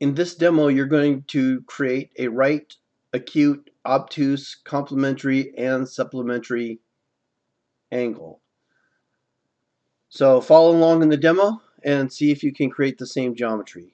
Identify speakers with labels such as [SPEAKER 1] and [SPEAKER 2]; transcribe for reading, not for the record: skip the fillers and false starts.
[SPEAKER 1] In this demo, you're going to create a right, acute, obtuse, complementary, and supplementary angle. So follow along in the demo and see if you can create the same geometry.